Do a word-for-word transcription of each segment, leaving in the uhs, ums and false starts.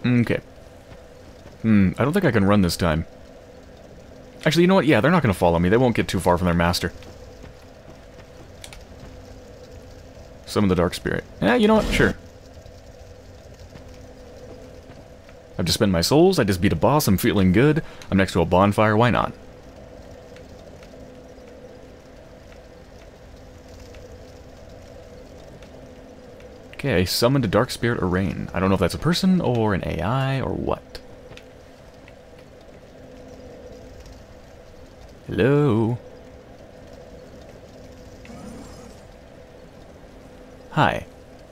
Okay. Hmm, I don't think I can run this time. Actually, you know what? Yeah, they're not going to follow me. They won't get too far from their master. Summon the Dark Spirit. Yeah, you know what? Sure. I've just spent my souls. I just beat a boss. I'm feeling good. I'm next to a bonfire. Why not? Okay, summoned a Dark Spirit Arraign. I don't know if that's a person or an A I or what. Hello? Hi.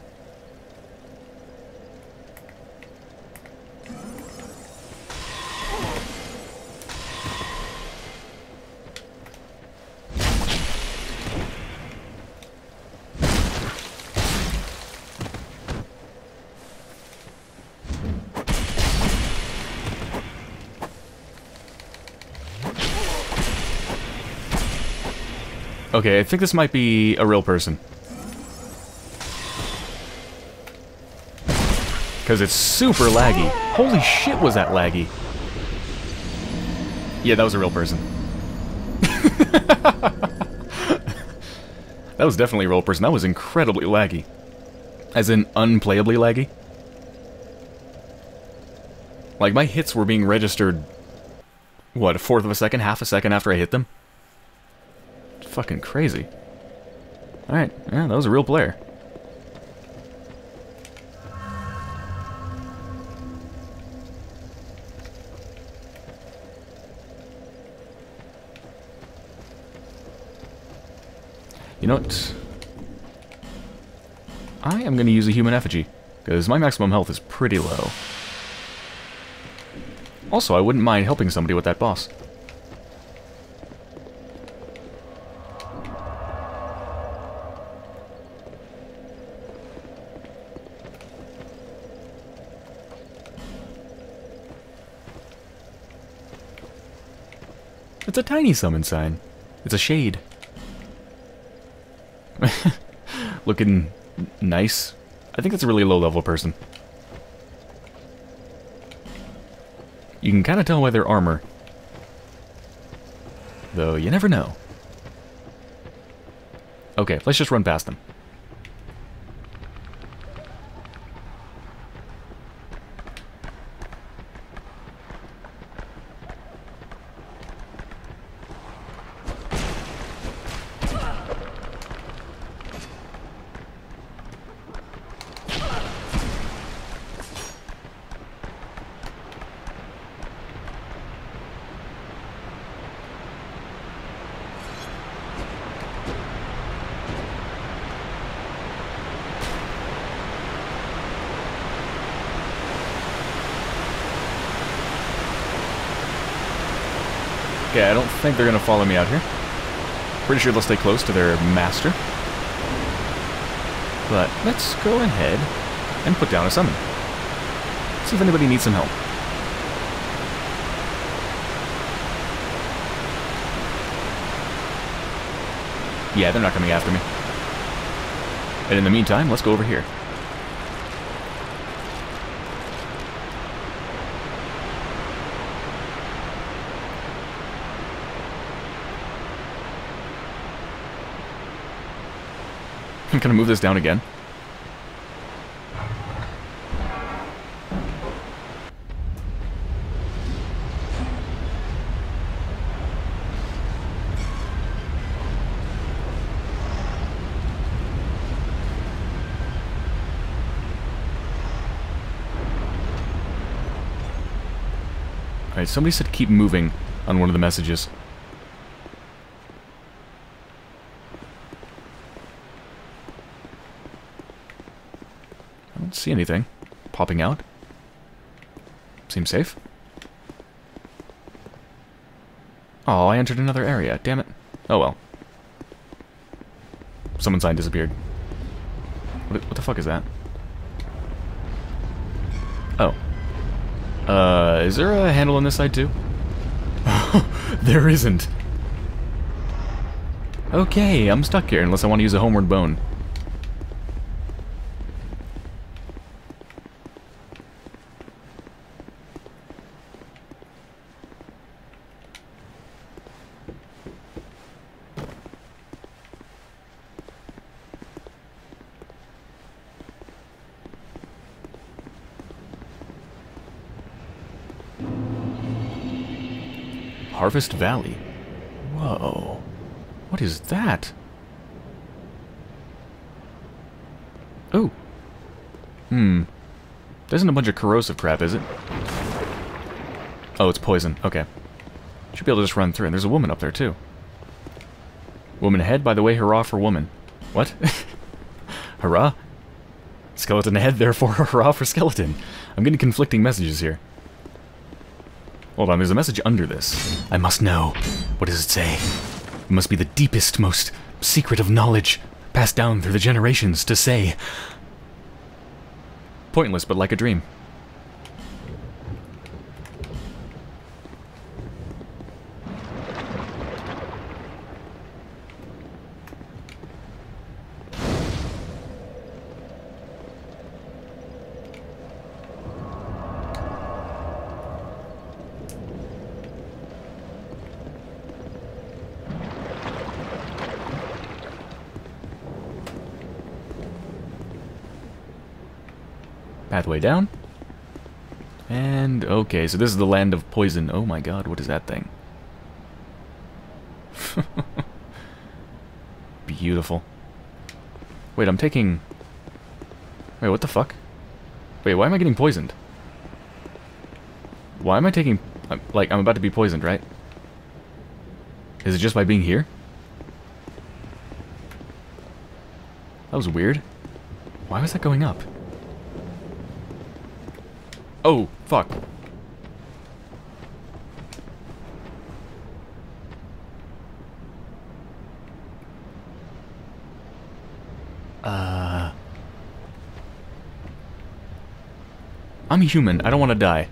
Okay, I think this might be a real person. Because it's super laggy. Holy shit, was that laggy. Yeah, that was a real person. That was definitely a real person. That was incredibly laggy. As in, unplayably laggy. Like, my hits were being registered, what, a fourth of a second, half a second after I hit them? Fucking crazy. Alright, yeah, that was a real player. You know what? I am going to use a human effigy, because my maximum health is pretty low. Also, I wouldn't mind helping somebody with that boss. It's a tiny summon sign. It's a shade. Looking nice. I think it's a really low-level person. You can kind of tell by their armor. Though, you never know. Okay, let's just run past them. Okay, I don't think they're going to follow me out here. Pretty sure they'll stay close to their master. But let's go ahead and put down a summon. See if anybody needs some help. Yeah, they're not coming after me. And in the meantime, let's go over here. I'm gonna move this down again. Alright, somebody said keep moving on one of the messages. I don't see anything popping out. Seems safe. Oh, I entered another area. Damn it. Oh well. Summon sign disappeared. What, what the fuck is that? Oh. Uh, is there a handle on this side too? There isn't. Okay, I'm stuck here unless I want to use a homeward bone. Harvest Valley. Whoa. What is that? Oh. Hmm. There isn't a bunch of corrosive crap, is it? Oh, it's poison. Okay. Should be able to just run through. And there's a woman up there, too. Woman ahead, by the way, hurrah for woman. What? Hurrah? Skeleton ahead, therefore hurrah for skeleton. I'm getting conflicting messages here. Hold on, there's a message under this. I must know. What does it say? It must be the deepest, most secret of knowledge, passed down through the generations to say. Pointless, but like a dream. Pathway down. And, okay, so this is the land of poison. Oh my god, what is that thing? Beautiful. Wait, I'm taking... Wait, what the fuck? Wait, why am I getting poisoned? Why am I taking... Like, I'm about to be poisoned, right? Is it just by being here? That was weird. Why was that going up? Oh, fuck. Uh... I'm a human. I don't want to die.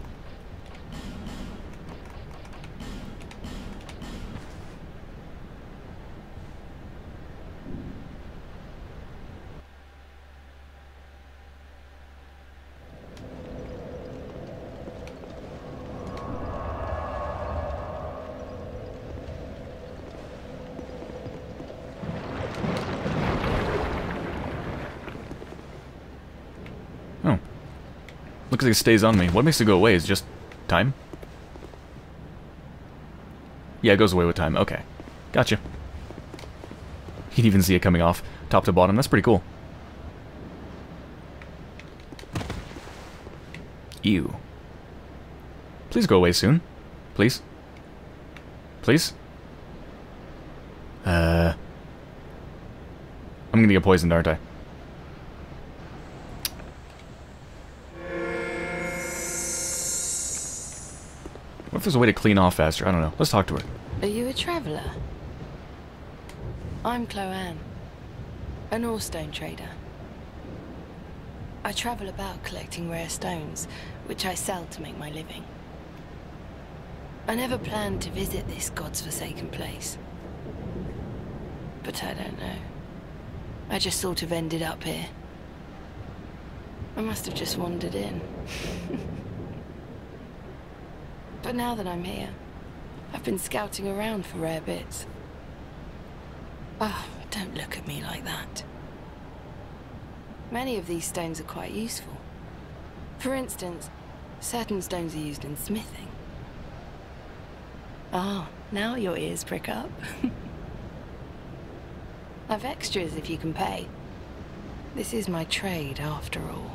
Looks like it stays on me. What makes it go away is just time? Yeah, it goes away with time. Okay. Gotcha. You can even see it coming off top to bottom. That's pretty cool. Ew. Please go away soon. Please. Please. Uh... I'm gonna get poisoned, aren't I? What if there's a way to clean off faster? I don't know. Let's talk to her. Are you a traveller? I'm Chloanne, an ore stone trader. I travel about collecting rare stones, which I sell to make my living. I never planned to visit this God's forsaken place. But I don't know. I just sort of ended up here. I must have just wandered in. But now that I'm here, I've been scouting around for rare bits. Oh, don't look at me like that. Many of these stones are quite useful. For instance, certain stones are used in smithing. Ah, oh, now your ears prick up. I've extras if you can pay. This is my trade, after all.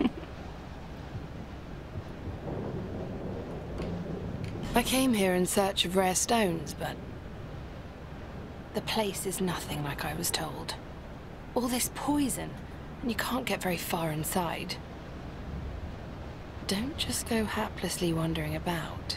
I came here in search of rare stones, but the place is nothing like I was told. All this poison, and you can't get very far inside. Don't just go haplessly wandering about.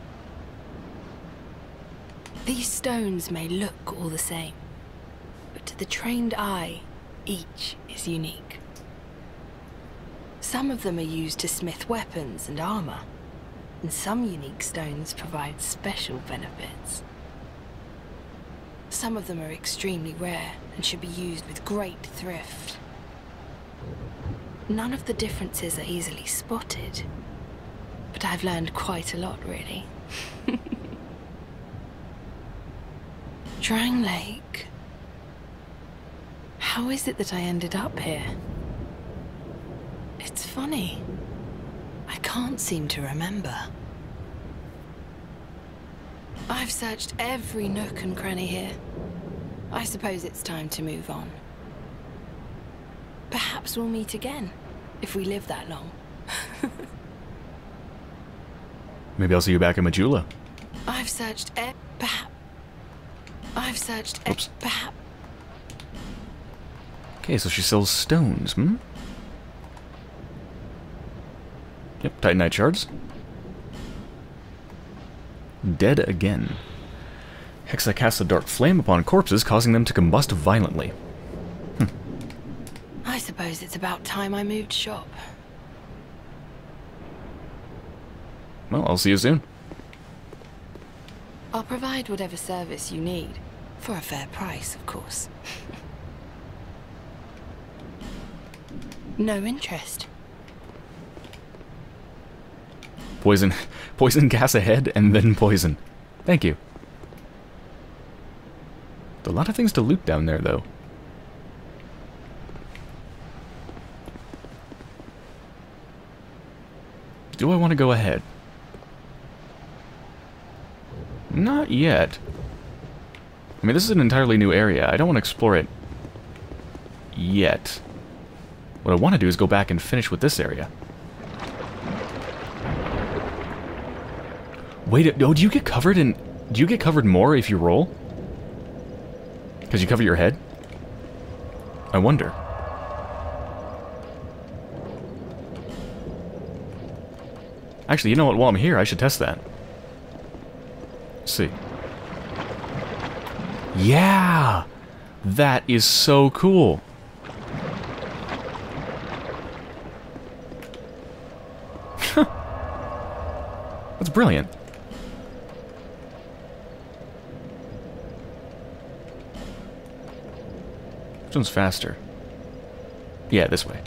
These stones may look all the same, but to the trained eye, each is unique. Some of them are used to smith weapons and armor. And some unique stones provide special benefits. Some of them are extremely rare and should be used with great thrift. None of the differences are easily spotted, but I've learned quite a lot, really. Drang Lake. How is it that I ended up here? It's funny. I can't seem to remember. I've searched every nook and cranny here. I suppose it's time to move on. Perhaps we'll meet again, if we live that long. Maybe I'll see you back in Majula. I've searched e- perhaps. I've searched e- Oops. perhaps. Okay, so she sells stones, hmm? Yep, Titanite shards. Dead again. Hexa casts a dark flame upon corpses, causing them to combust violently. Hm. I suppose it's about time I moved shop. Well, I'll see you soon. I'll provide whatever service you need, for a fair price, of course. No interest. Poison. Poison gas ahead, and then poison. Thank you. A lot of things to loot down there, though. Do I want to go ahead? Not yet. I mean, this is an entirely new area. I don't want to explore it yet. What I want to do is go back and finish with this area. Wait, oh, do you get covered in... Do you get covered more if you roll? Because you cover your head? I wonder. Actually, you know what? While I'm here, I should test that. Let's see. Yeah! That is so cool. That's brilliant. Which one's faster? Yeah, this way.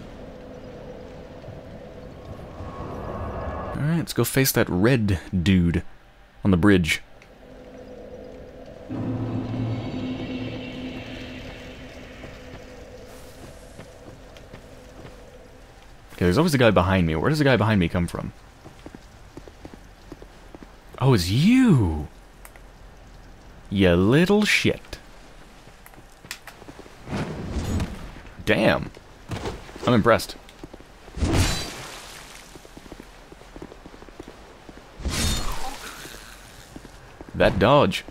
Alright, let's go face that red dude on the bridge. Okay, there's always a guy behind me. Where does the guy behind me come from? Oh, it's you! You little shit. Damn. I'm impressed. That dodge.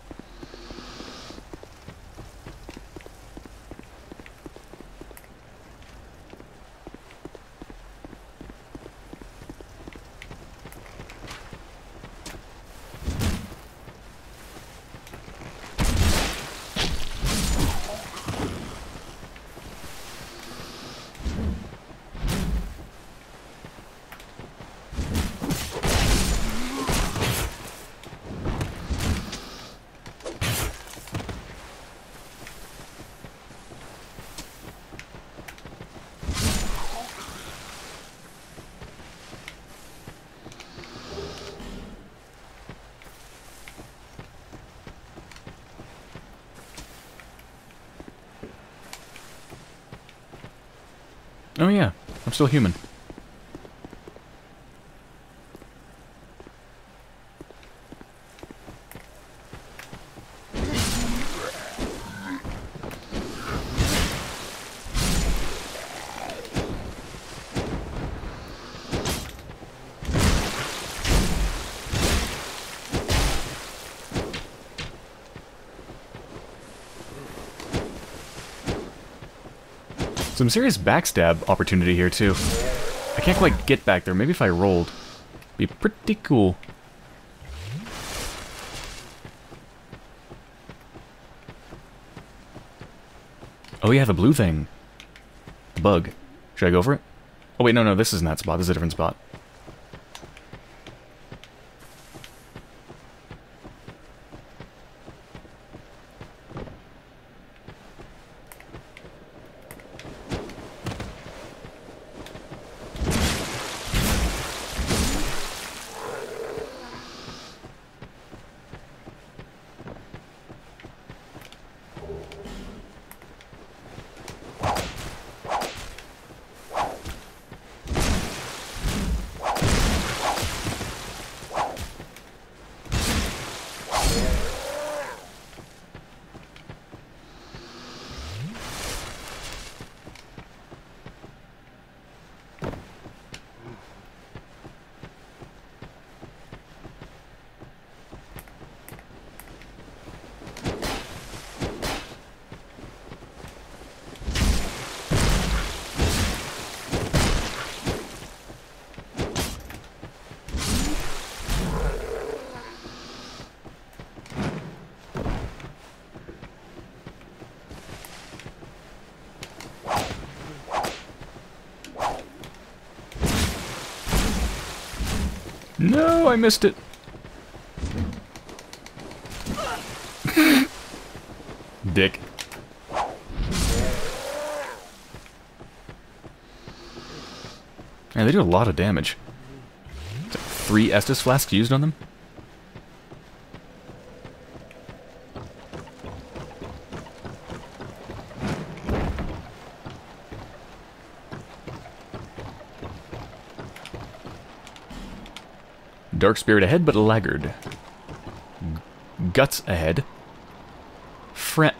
Oh yeah, I'm still human. Some serious backstab opportunity here, too. I can't quite get back there. Maybe if I rolled. Be pretty cool. Oh yeah, the blue thing. The bug. Should I go for it? Oh wait, no, no, this isn't that spot. This is a different spot. No, I missed it. Dick. Man, they do a lot of damage. Three Estus flasks used on them? Dark Spirit ahead, but laggard. Guts ahead. Friend.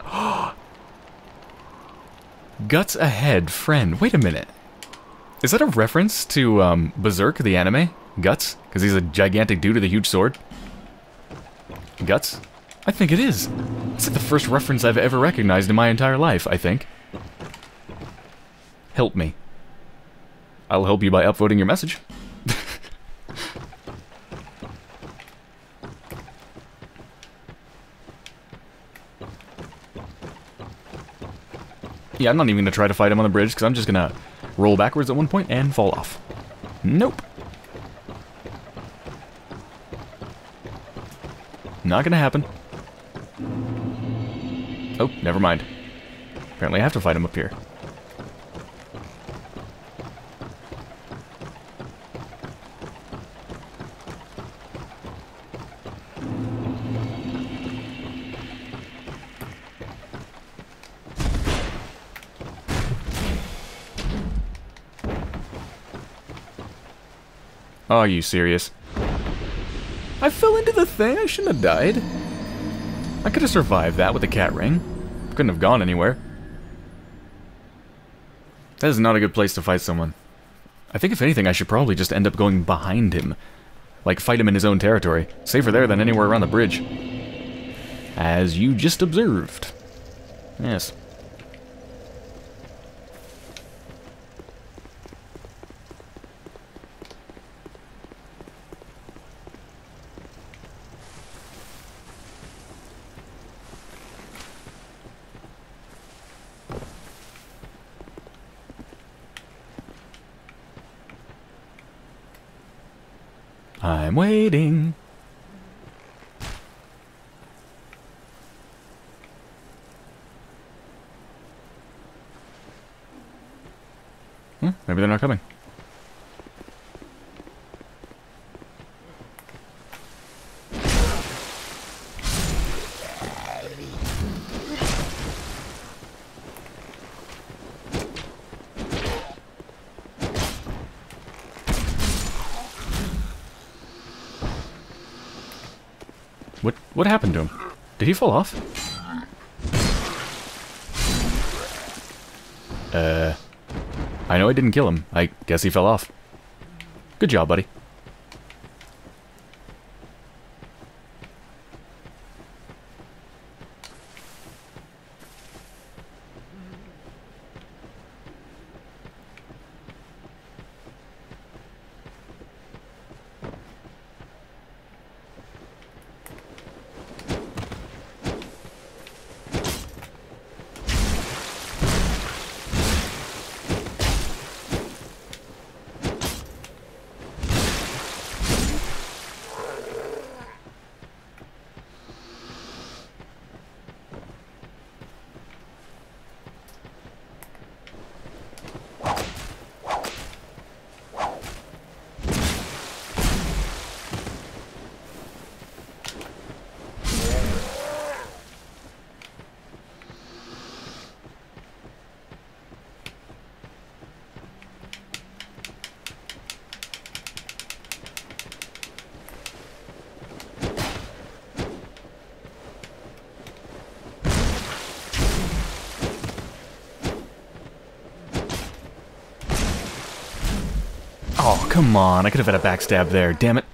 Guts ahead, friend. Wait a minute. Is that a reference to um, Berserk, the anime? Guts? Because he's a gigantic dude with a huge sword? Guts? I think it is. It's like the first reference I've ever recognized in my entire life, I think. Help me. I'll help you by upvoting your message. Yeah, I'm not even going to try to fight him on the bridge, because I'm just going to roll backwards at one point and fall off. Nope. Not going to happen. Oh, never mind. Apparently I have to fight him up here. Are you serious? I fell into the thing? I shouldn't have died. I could have survived that with the cat ring. Couldn't have gone anywhere. That is not a good place to fight someone. I think if anything I should probably just end up going behind him. Like fight him in his own territory. Safer there than anywhere around the bridge. As you just observed. Yes. I'm waiting. Hmm, maybe they're not coming. What what happened to him? Did he fall off? Uh, I know I didn't kill him. I guess he fell off. Good job, buddy. Oh, come on. I could have had a backstab there. Damn it.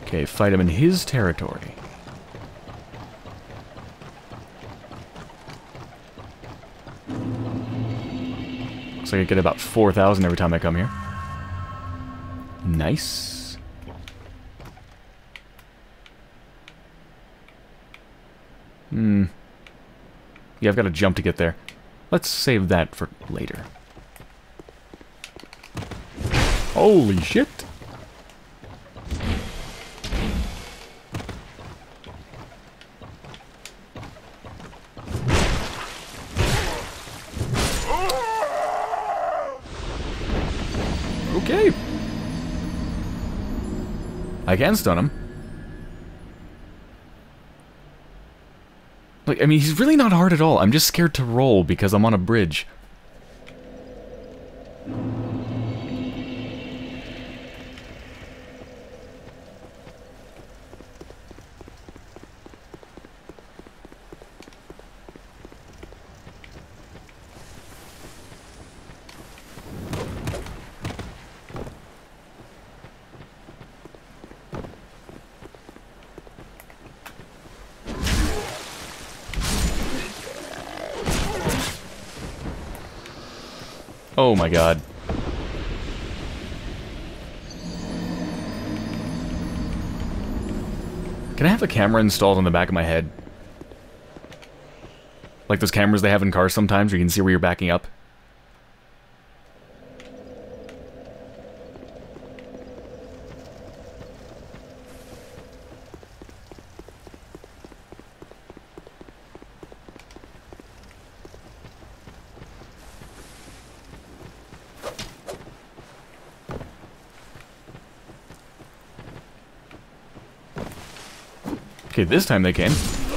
Okay, fight him in his territory. Looks like I get about four thousand every time I come here. Nice. Hmm. Yeah, I've got to jump to get there. Let's save that for later. Holy shit! Okay. I can stun him. Like, I mean, he's really not hard at all. I'm just scared to roll because I'm on a bridge. Oh my god. Can I have a camera installed on the back of my head? Like those cameras they have in cars sometimes where you can see where you're backing up? Okay, this time they came.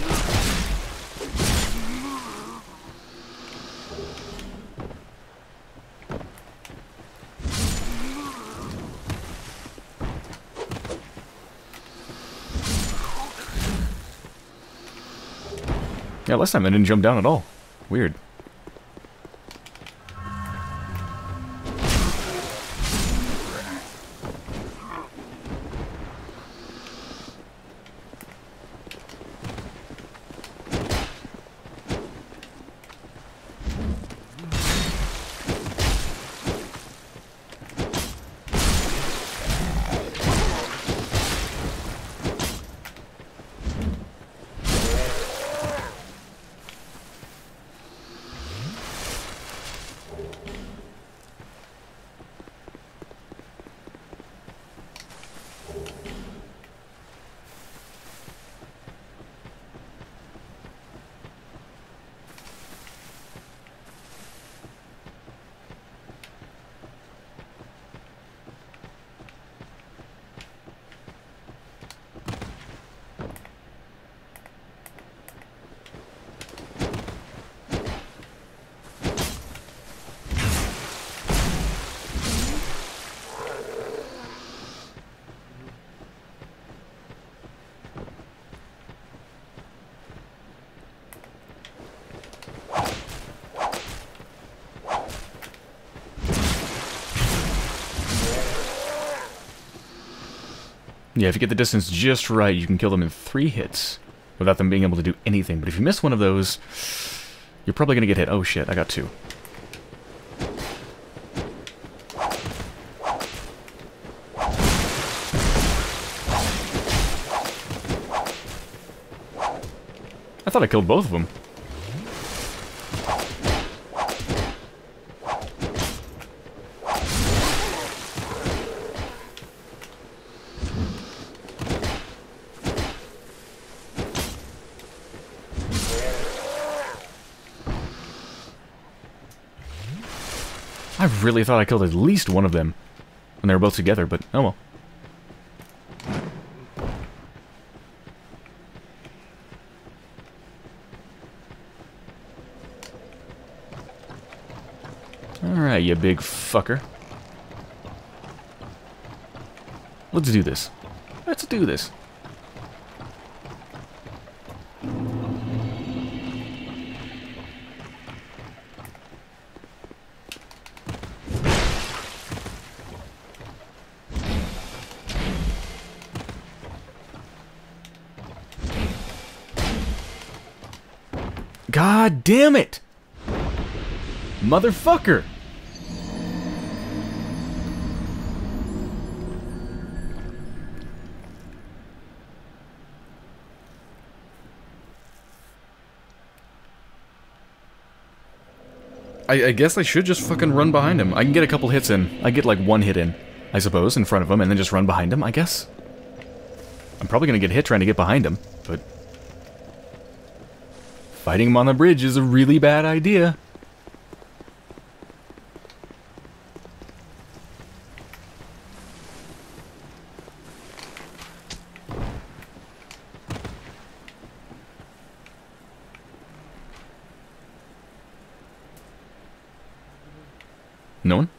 Yeah, last time I didn't jump down at all. Weird. Yeah, if you get the distance just right, you can kill them in three hits without them being able to do anything. But if you miss one of those, you're probably going to get hit. Oh shit, I got two. I thought I killed both of them. I really thought I killed at least one of them when they were both together, but oh well. Alright, you big fucker. Let's do this. Let's do this. God damn it! Motherfucker! I, I guess I should just fucking run behind him. I can get a couple hits in. I get like one hit in, I suppose, in front of him, and then just run behind him, I guess. I'm probably gonna get hit trying to get behind him, but... fighting him on the bridge is a really bad idea. No one?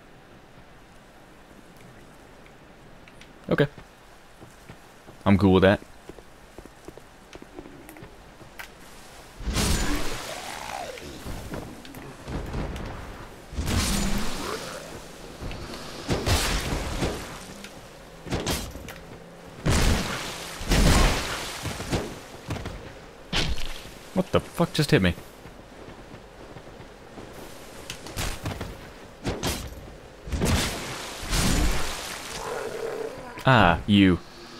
Okay. I'm cool with that. What the fuck just hit me? Ah, you.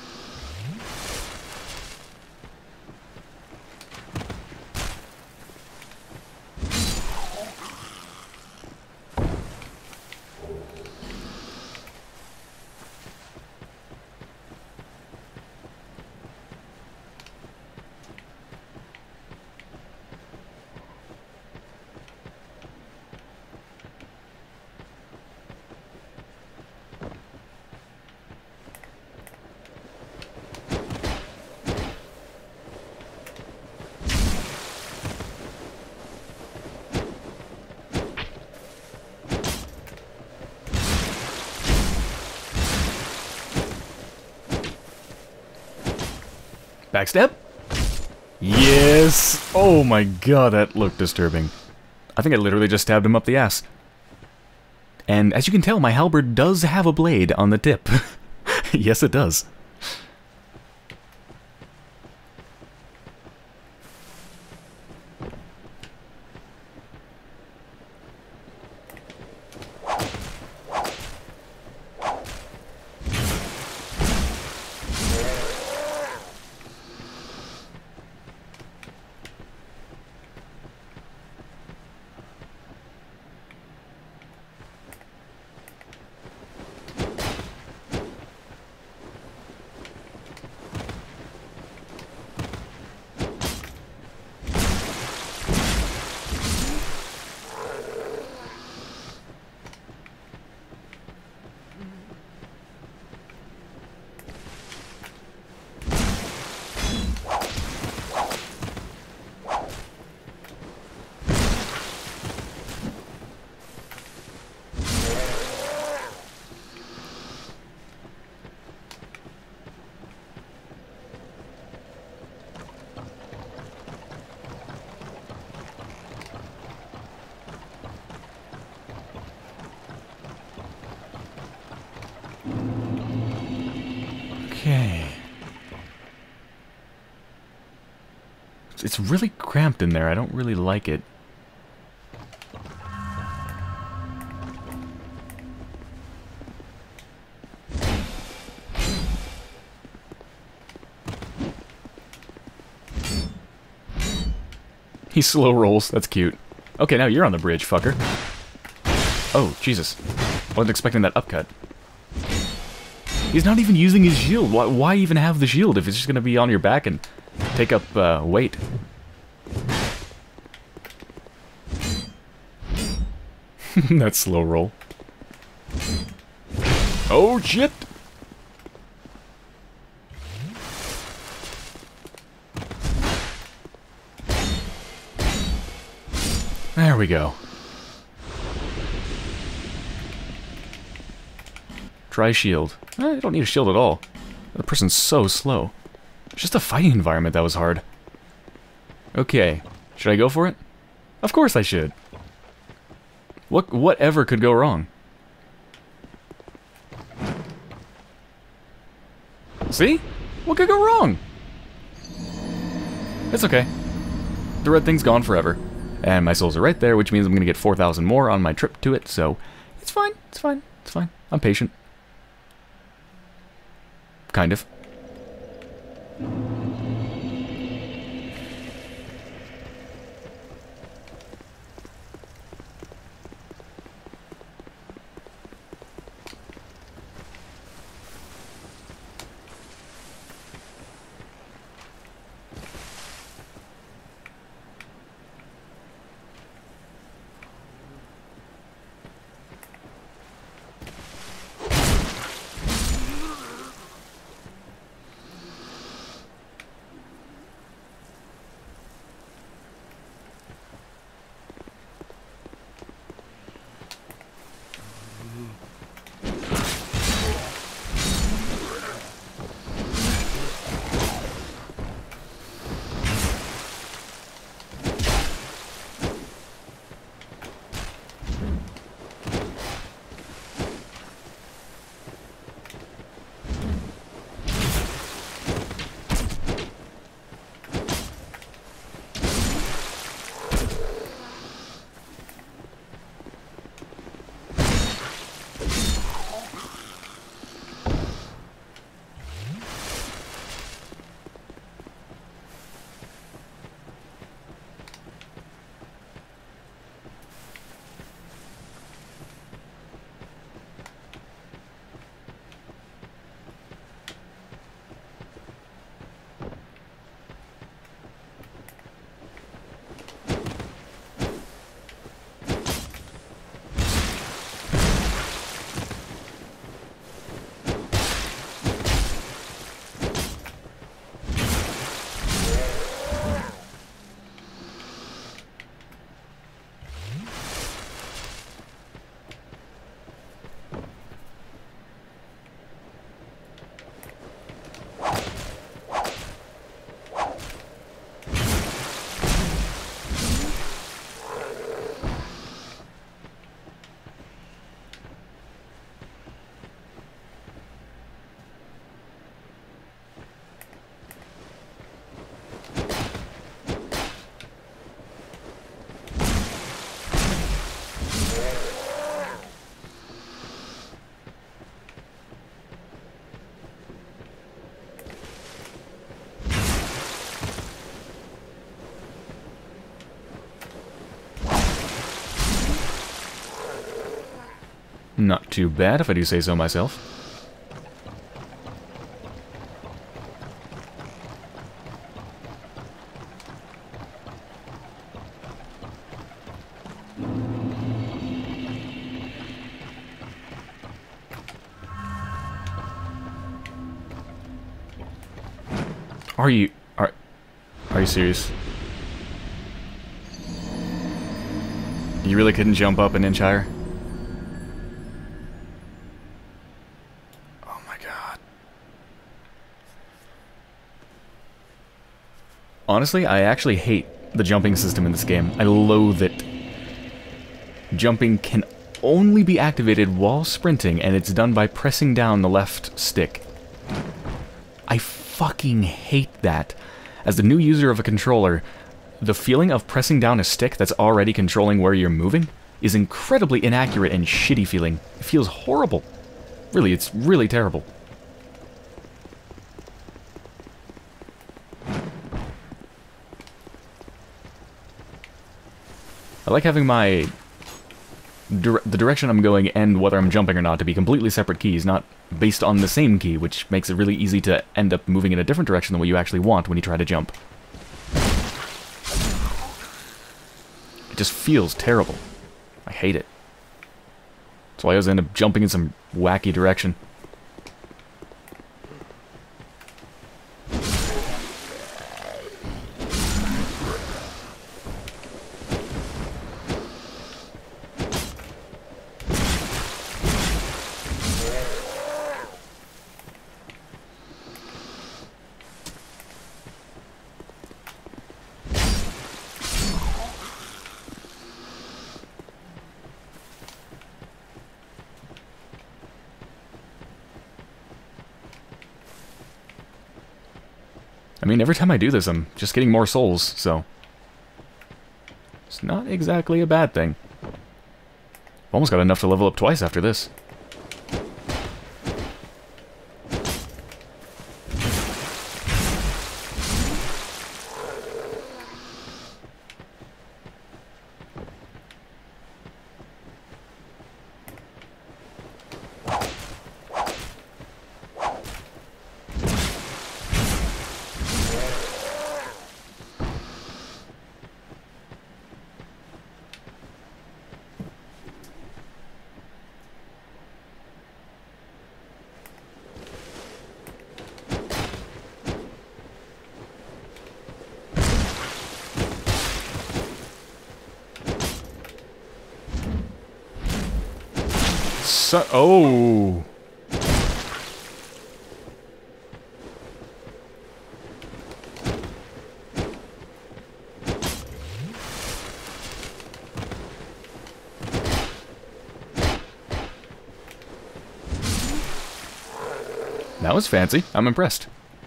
Backstab? Yes! Oh my god, that looked disturbing. I think I literally just stabbed him up the ass. And as you can tell, my halberd does have a blade on the tip. Yes, it does. Okay. It's really cramped in there. I don't really like it. He slow rolls. That's cute. Okay, now you're on the bridge, fucker. Oh, Jesus. Wasn't expecting that upcut. He's not even using his shield. Why, why even have the shield if it's just going to be on your back and take up uh, weight? That slow roll. Oh, shit! There we go. Try shield. Eh, you don't need a shield at all. The person's so slow. It's just a fighting environment that was hard. Okay. Should I go for it? Of course I should. What whatever could go wrong? See? What could go wrong? It's okay. the red thing's gone forever. And my souls are right there, which means I'm going to get four thousand more on my trip to it, so it's fine, it's fine, it's fine. I'm patient. Kind of. Not too bad, if I do say so myself. Are you... Are, are you serious? You really couldn't jump up an inch higher? Oh my god. Honestly, I actually hate the jumping system in this game. I loathe it. Jumping can only be activated while sprinting, and it's done by pressing down the left stick. I fucking hate that. As the new user of a controller, the feeling of pressing down a stick that's already controlling where you're moving is incredibly inaccurate and shitty feeling. It feels horrible. Really, it's really terrible. I like having my... Dire the direction I'm going and whether I'm jumping or not to be completely separate keys, not based on the same key, which makes it really easy to end up moving in a different direction than what you actually want when you try to jump. It just feels terrible. I hate it. That's why I always end up jumping in some wacky direction. I mean, every time I do this, I'm just getting more souls, so... is not exactly a bad thing. Almost got enough to level up twice after this. So, oh. That was fancy. I'm impressed.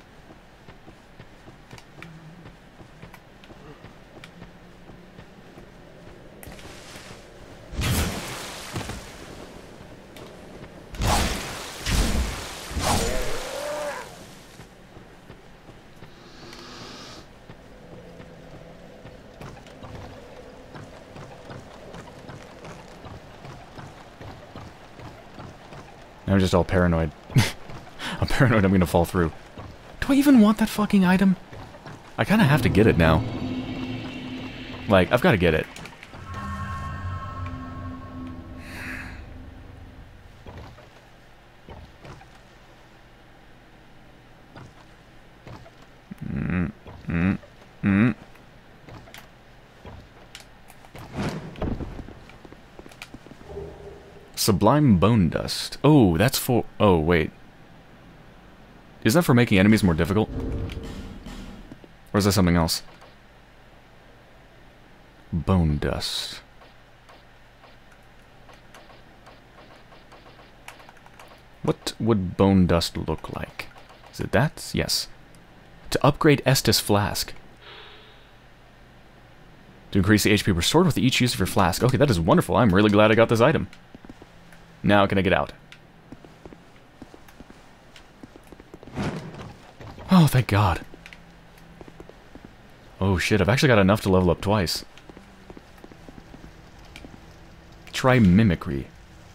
I'm just all paranoid. I'm paranoid I'm gonna fall through. Do I even want that fucking item? I kinda have to get it now. Like, I've gotta get it. Mm, mm, mm. Sublime bone dust. Oh, that's for... Oh, wait. Is that for making enemies more difficult? Or is that something else? Bone dust. What would bone dust look like? Is it that? Yes. To upgrade Estus Flask. To increase the H P restored with each use of your flask. Okay, that is wonderful. I'm really glad I got this item. Now can I get out? Oh, thank God. Oh shit, I've actually got enough to level up twice. Try Mimicry.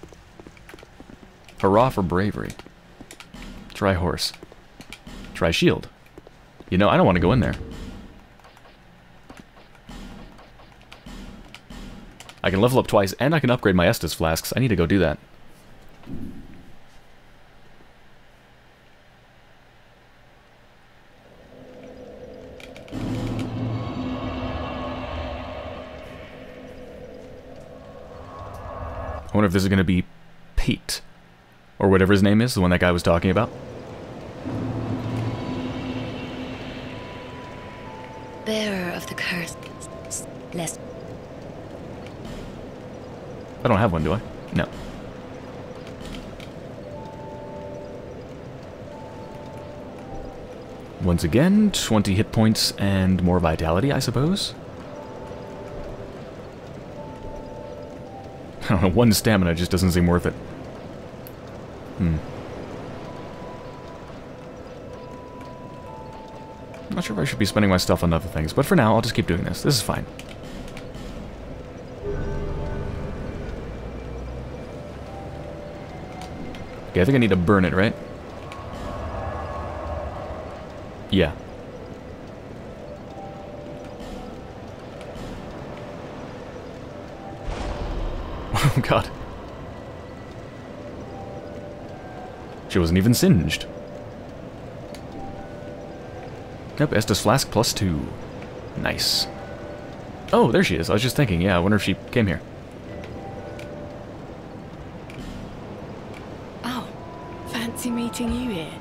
Hurrah for bravery. Try Horse. Try Shield. You know, I don't want to go in there. I can level up twice, and I can upgrade my Estus Flasks. I need to go do that. I wonder if this is going to be Pete. Or whatever his name is, the one that guy was talking about. Bearer of the curse. Less. I don't have one, do I? No. Once again, twenty hit points and more vitality, I suppose. I don't know, one stamina just doesn't seem worth it. Hmm. I'm not sure if I should be spending my stuff on other things, but for now, I'll just keep doing this. This is fine. Okay, I think I need to burn it, right? Yeah. Oh, God. She wasn't even singed. Yep, Estus Flask plus two. Nice. Oh, there she is. I was just thinking, yeah, I wonder if she came here. Oh, fancy meeting you here.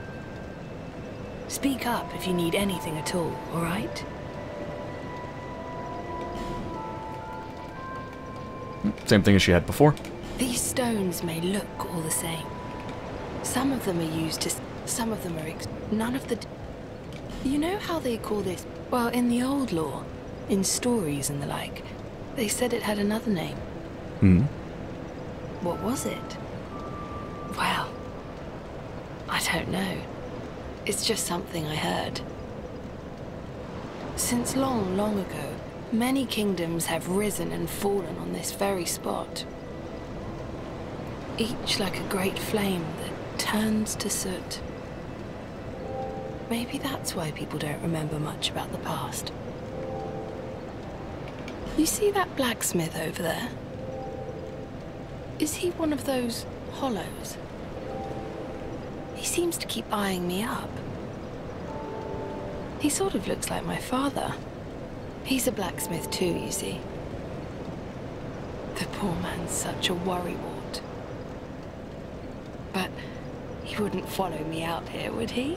Speak up if you need anything at all, alright? Same thing as she had before. These stones may look all the same. Some of them are used to... Some of them are... Ex none of the... You know how they call this? Well, in the old lore, in stories and the like, They said it had another name. Hmm? What was it? Well, I don't know. It's just something I heard. Since long, long ago, many kingdoms have risen and fallen on this very spot. Each like a great flame that turns to soot. Maybe that's why people don't remember much about the past. You see that blacksmith over there? Is he one of those hollows? He seems to keep eyeing me up. He sort of looks like my father. He's a blacksmith too, you see. The poor man's such a worrywart. But he wouldn't follow me out here, would he?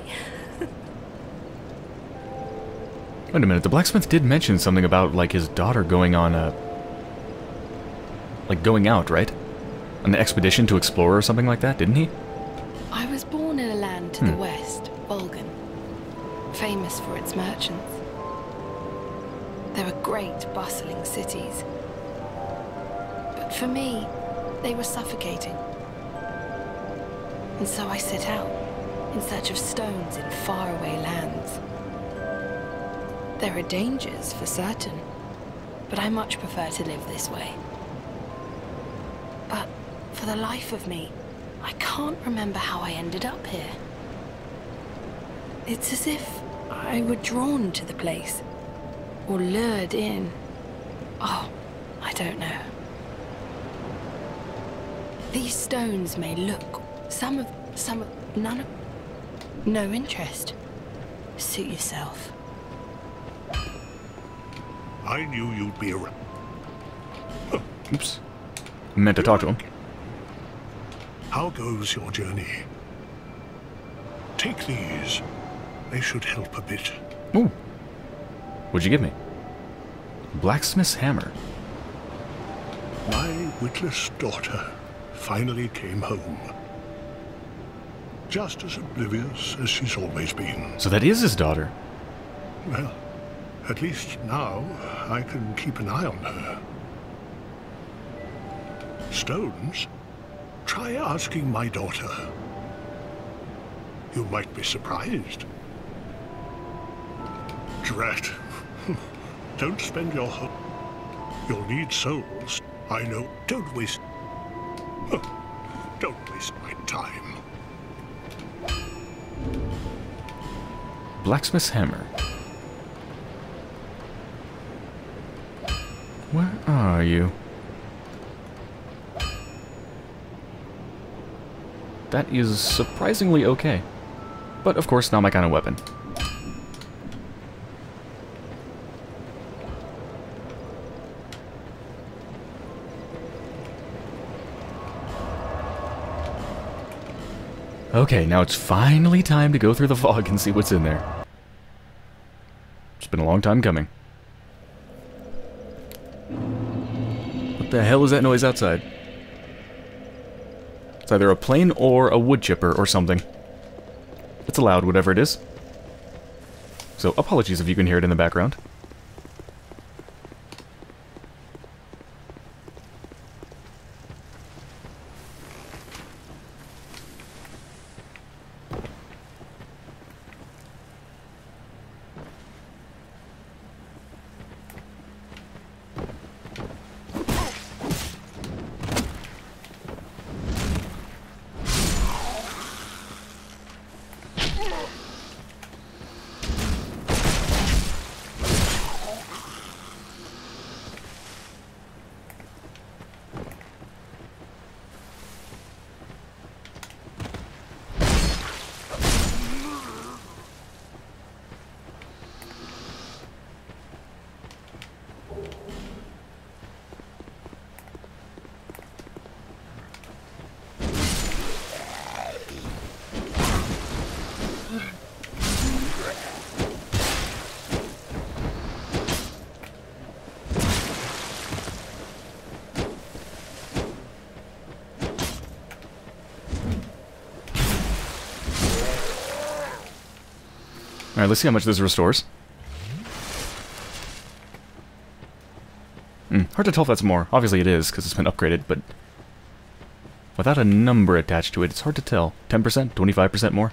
Wait a minute, the blacksmith did mention something about, like, his daughter going on a... like, going out, right? An expedition to explore or something like that, didn't he? I was born in a land to Hmm. the west, Vulcan, famous for its merchants. There were great, bustling cities. But for me, they were suffocating. And so I set out, in search of stones in faraway lands. There are dangers, for certain, but I much prefer to live this way. But for the life of me, I can't remember how I ended up here. It's as if I were drawn to the place, or lured in. Oh, I don't know. These stones may look, some of, some of, none of, no interest. Suit yourself. I knew you'd be around. Oops. Meant to talk to him. How goes your journey? Take these. They should help a bit. Ooh. What'd you give me? Blacksmith's hammer. My witless daughter finally came home. Just as oblivious as she's always been. So that is his daughter. Well, at least now I can keep an eye on her. Stones? Try asking my daughter. You might be surprised. Drat. Don't spend your whole... You'll need souls. I know. Don't waste... Don't waste my time. Blacksmith's hammer. Where are you? That is surprisingly okay. But of course, not my kind of weapon. Okay, now it's finally time to go through the fog and see what's in there. It's been a long time coming. What the hell is that noise outside? It's either a plane or a wood chipper or something. It's loud, whatever it is. So apologies if you can hear it in the background. Alright, let's see how much this restores. Mm, hard to tell if that's more. Obviously it is, because it's been upgraded, but without a number attached to it, it's hard to tell. ten percent? twenty-five percent more?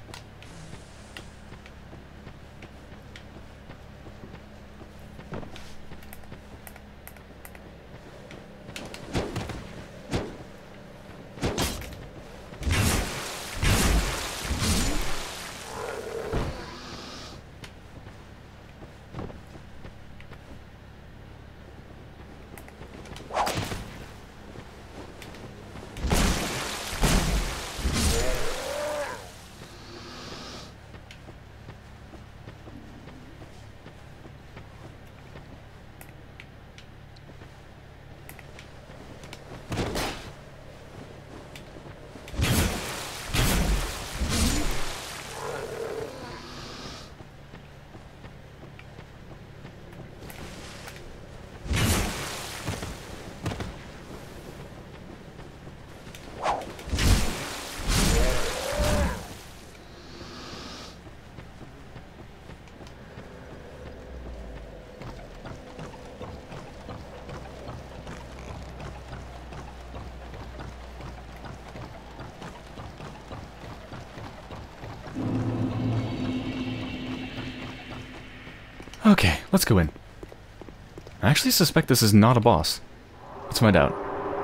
Okay, let's go in. I actually suspect this is not a boss. Let's find out.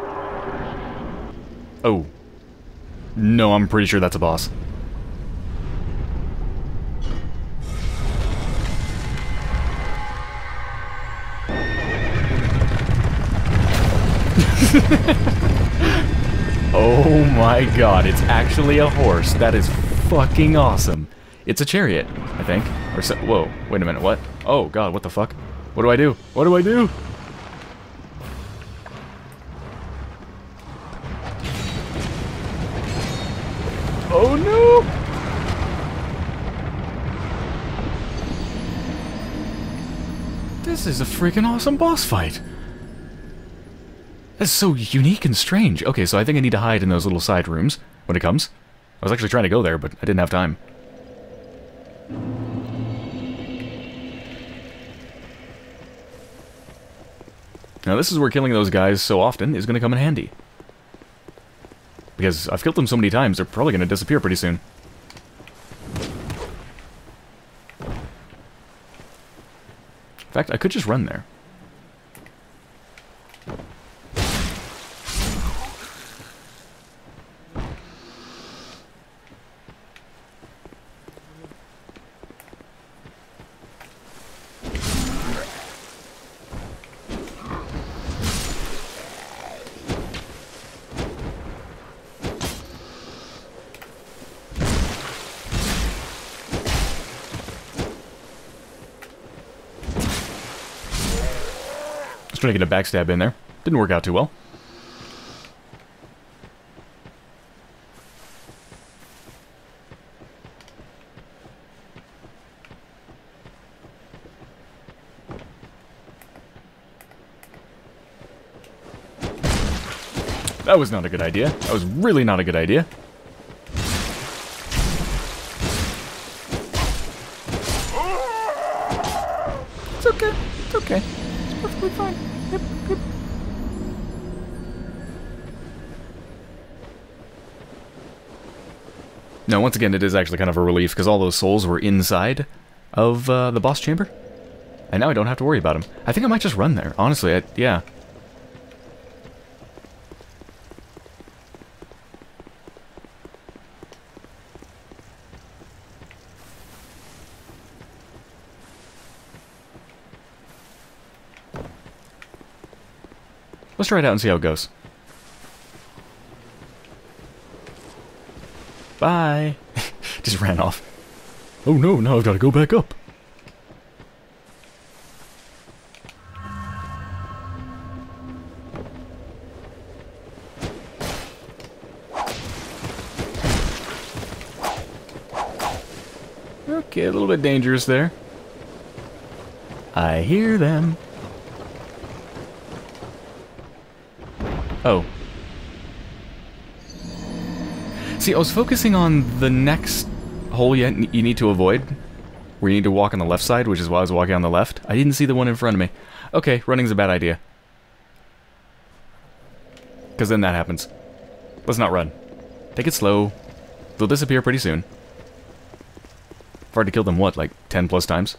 Oh. No, I'm pretty sure that's a boss. Oh my god, it's actually a horse. That is fucking awesome. It's a chariot, I think. Or so, whoa, wait a minute, what? Oh god, what the fuck? What do I do? What do I do? Oh no! This is a freaking awesome boss fight. That's so unique and strange. Okay, so I think I need to hide in those little side rooms when it comes. I was actually trying to go there, but I didn't have time. Now this is where killing those guys so often is going to come in handy. Because I've killed them so many times, they're probably going to disappear pretty soon. In fact, I could just run there. Just trying to get a backstab in there. Didn't work out too well. That was not a good idea. That was really not a good idea. It's okay. It's okay. It's perfectly fine. Yep, yep. No, once again, it is actually kind of a relief, because all those souls were inside of uh, the boss chamber. And now I don't have to worry about them. I think I might just run there, honestly, I, yeah. Let's try it out and see how it goes. Bye! Just ran off. Oh no, now I've got to go back up. Okay, a little bit dangerous there. I hear them. Oh. See, I was focusing on the next hole you, you need to avoid, where you need to walk on the left side, which is why I was walking on the left. I didn't see the one in front of me. Okay, running's a bad idea. because then that happens. Let's not run. Take it slow. They'll disappear pretty soon. I've already killed them, what, like ten plus times?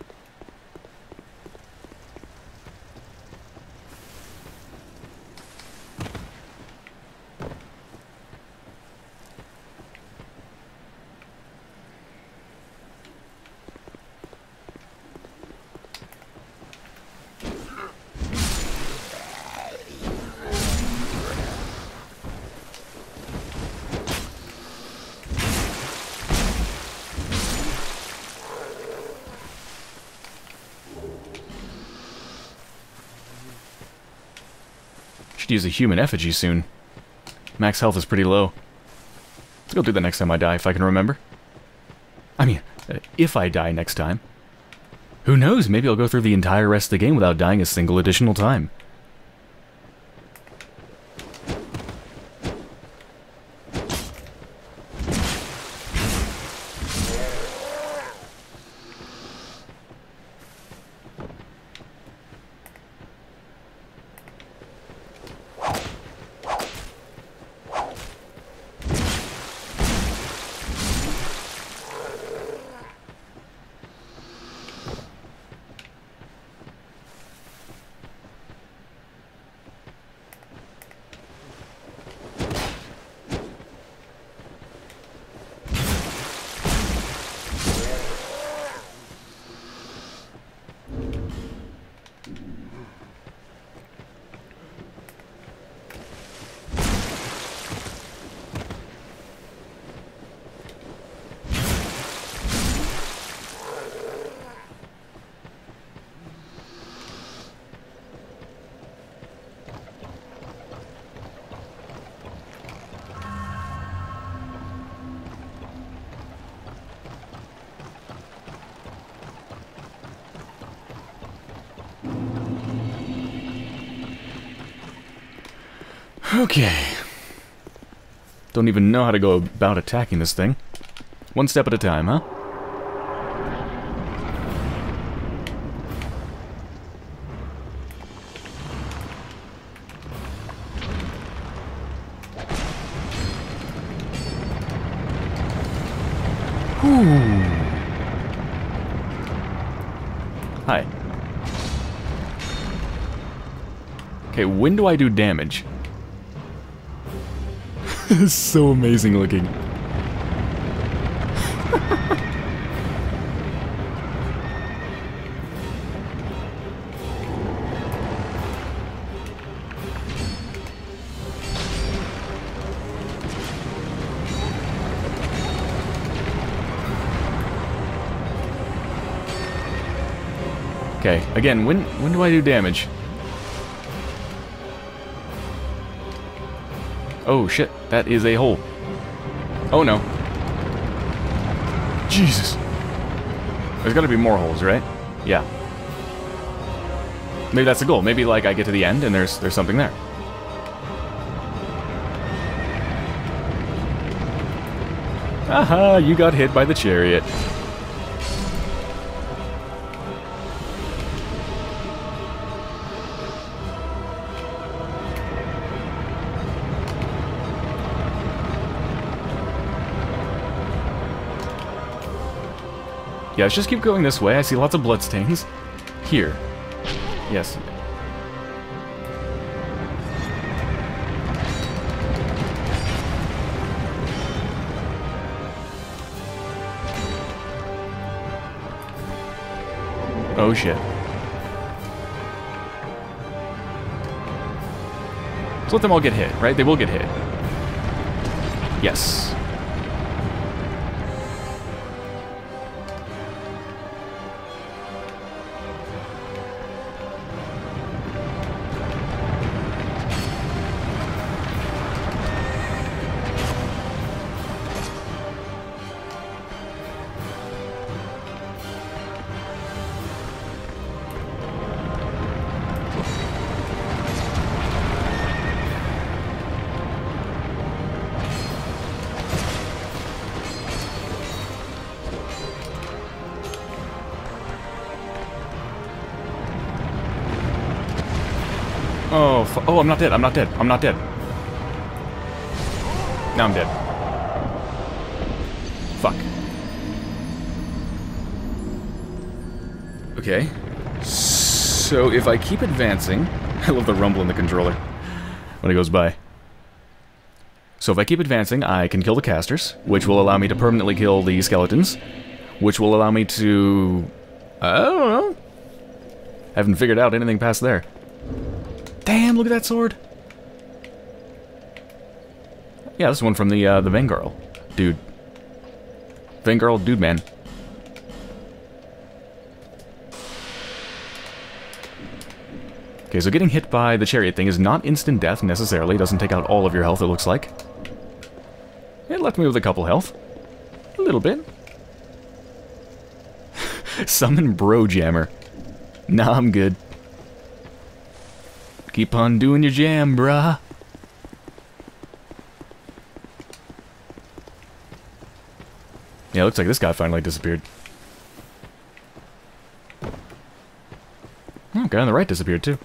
Use a human effigy soon. Max health is pretty low. Let's go do that next time I die, if I can remember. I mean, if I die next time. Who knows, maybe I'll go through the entire rest of the game without dying a single additional time. Okay. Don't even know how to go about attacking this thing. One step at a time, huh? Whew. Hi. Okay, when do I do damage? It's so amazing looking. Okay, again, when when do I do damage? Oh shit, that is a hole. Oh no. Jesus. There's gotta be more holes, right? Yeah. Maybe that's the goal. Maybe like I get to the end and there's there's something there. Aha, you got hit by the chariot. Yeah, let's just keep going this way. I see lots of bloodstains. Here. Yes. Oh shit. So let them all get hit, right? They will get hit. Yes. Oh, f oh, I'm not dead. I'm not dead. I'm not dead. Now I'm dead. Fuck. Okay. So if I keep advancing... I love the rumble in the controller when it goes by. So if I keep advancing, I can kill the casters, which will allow me to permanently kill the skeletons, which will allow me to... I don't know. Haven't figured out anything past there. Damn, look at that sword. Yeah, this one from the uh, the Vanguard dude. Vanguard dude, man. Okay, so getting hit by the chariot thing is not instant death necessarily. It doesn't take out all of your health, it looks like. It left me with a couple health. A little bit. Summon Bro Jammer. Nah, I'm good. Keep on doing your jam, brah. Yeah, looks like this guy finally disappeared. Oh, guy on the right disappeared too.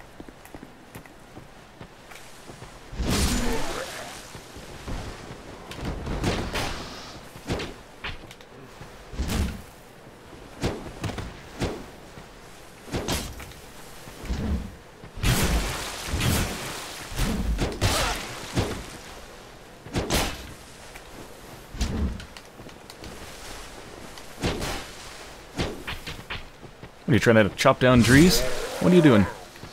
What are you trying to chop down trees? What are you doing?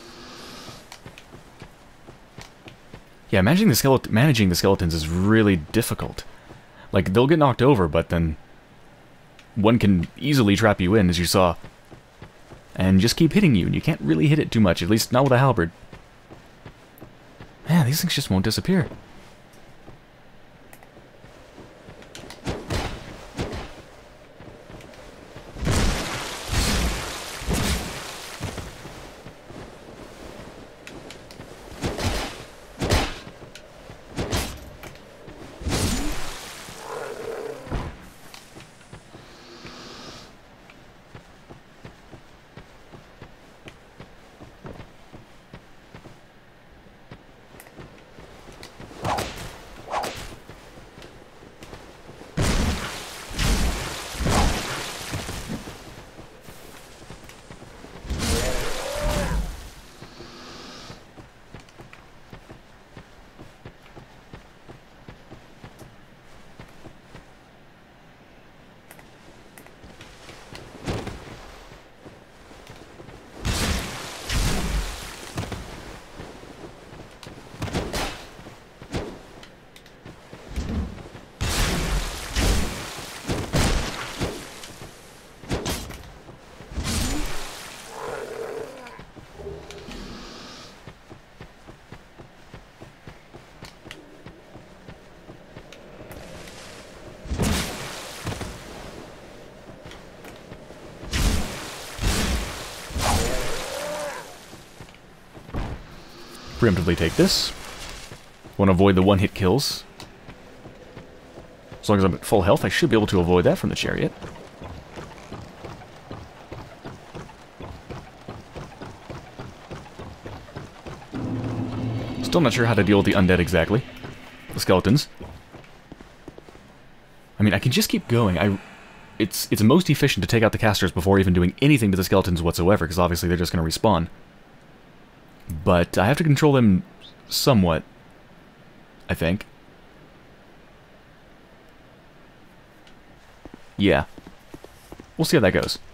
Yeah, managing the skeleton, managing the skeletons is really difficult. Like, they'll get knocked over, but then one can easily trap you in, as you saw, and just keep hitting you, and you can't really hit it too much, at least not with a halberd. Man, these things just won't disappear. Preemptively take this. Want to avoid the one-hit kills. As long as I'm at full health, I should be able to avoid that from the chariot. Still not sure how to deal with the undead exactly. The skeletons. I mean, I can just keep going. I, it's it's most efficient to take out the casters before even doing anything to the skeletons whatsoever, because obviously they're just going to respawn. But I have to control them somewhat, I think. Yeah. We'll see how that goes.